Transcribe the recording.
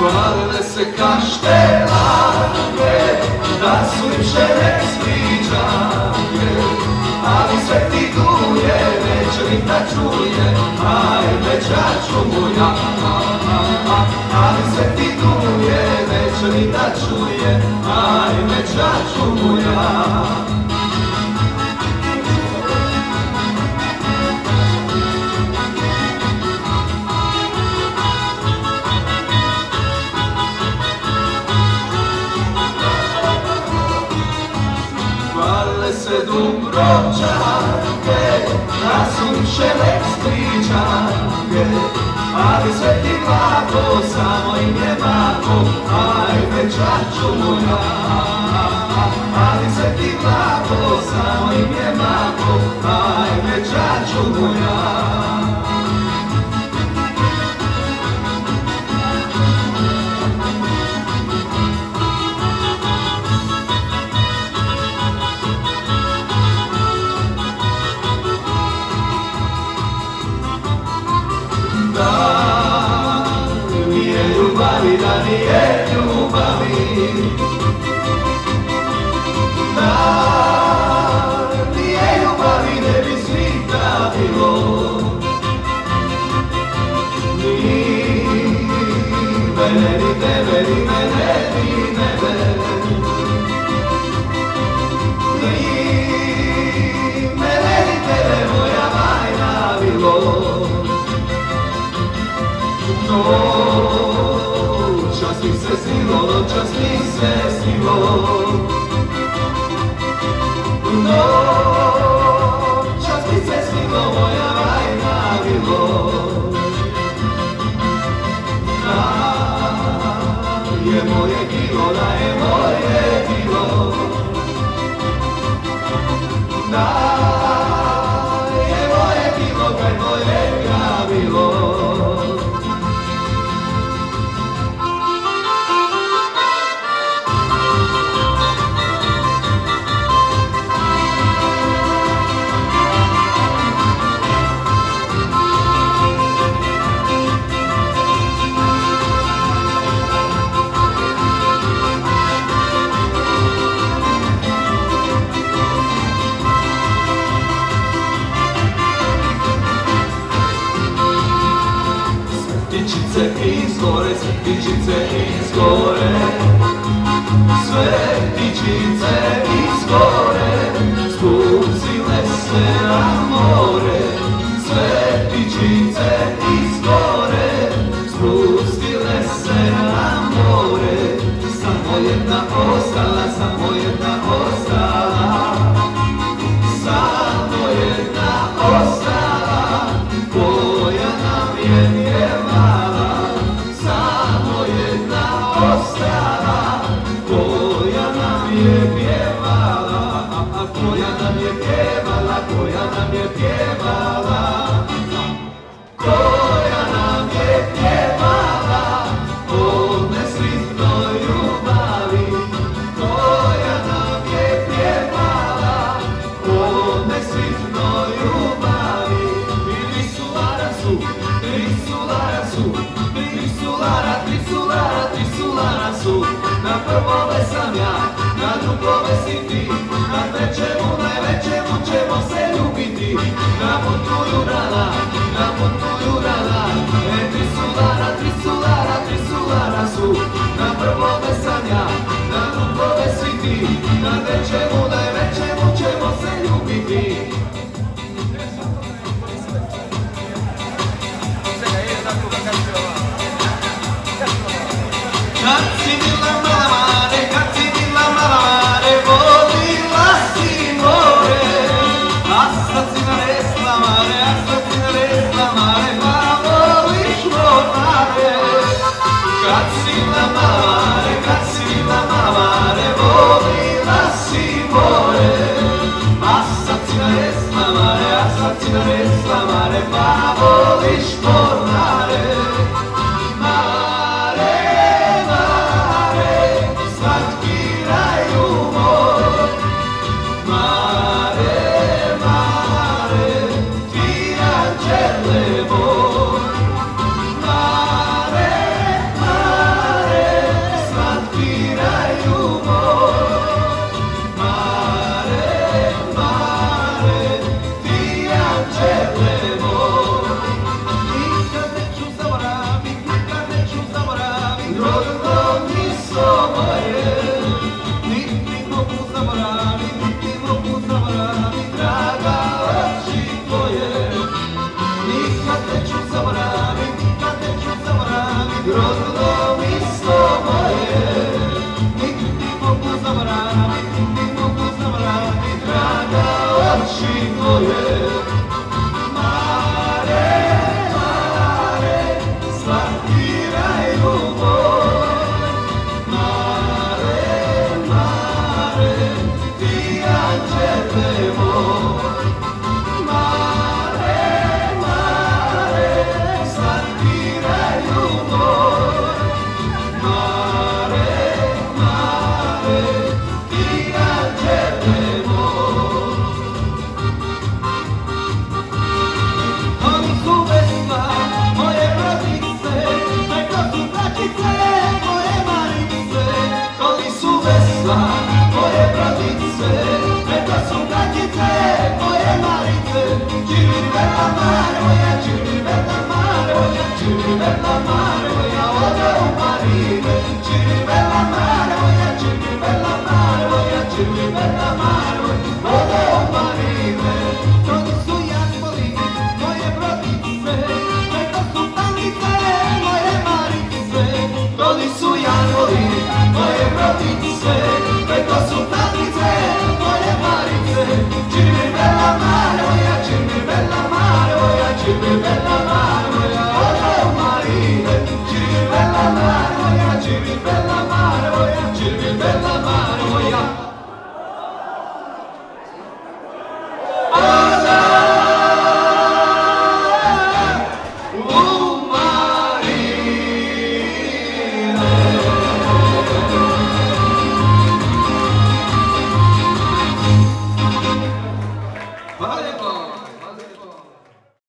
Hvalile se kaštelanke, da su im šerek spričanke, ali sve ti duje, neće li da čuje, ajde čaču moja. Ali sve ti duje, neće li da čuje, ajde čaču moja. Se Dubrovčanke, da su im šelek stričanke, ali sve ti mlako, samo im je mako, ajde čaču moja. Ali sve ti mlako, samo im je mako, ajde čaču moja. Da nije ljubavi, da nije ljubavi, ne bi svita bilo. Ni mene, ni tebe, ni mene, ni nebe. Ni mene, ni tebe, moja majna bilo. Čas mi se snilo, čas mi se snilo. Čas mi se snilo, moja vajna bilo. Da je moje kilo, da je moje kilo. Da je moje kilo, kaj moje bilo. Svetičice izgore, svetičice izgore, spustile se na more. Svetičice izgore, spustile se na more. Samo jedna ostala, samo jedna ostala, samo jedna ostala, koja nam je pjevala. Samo jedna ostala, koja nam je pjevala, koja nam je pjevala, koja nam je pjevala, koja nam je pjevala o nesritnoj ljubavi, koja nam je pjevala o nesritnoj ljubavi. I trisulara su, trisulara su, trisulara su, na prvome sam ja, na drugome si ti, na trećemu, najvećemu ćemo se ljubiti, na putuju rana, na putuju rana. Trisulara su, na prvome sam ja, na drugome si ti, na trećemu, najvećemu ćemo se ljubiti. Kad si bila mala mare, kad si bila mala mare, vodila si more, a sad si naresla mare, a sad si naresla mare, pa voliš more. Kad si bila mala mare, kad si bila mala mare, vodila si more, a sad si naresla mare, a sad si naresla mare, pa voliš more. Mare, mare, misto moje, niti mogu zaboraviti, draga oči tvoje. Nikad neću zaboraviti, rodno misto moje, niti mogu zaboraviti, draga oči tvoje. Moje brodice, neka su gađice, moje marice, čiri bella mare, moja čiri bella mare, moja čiri bella mare.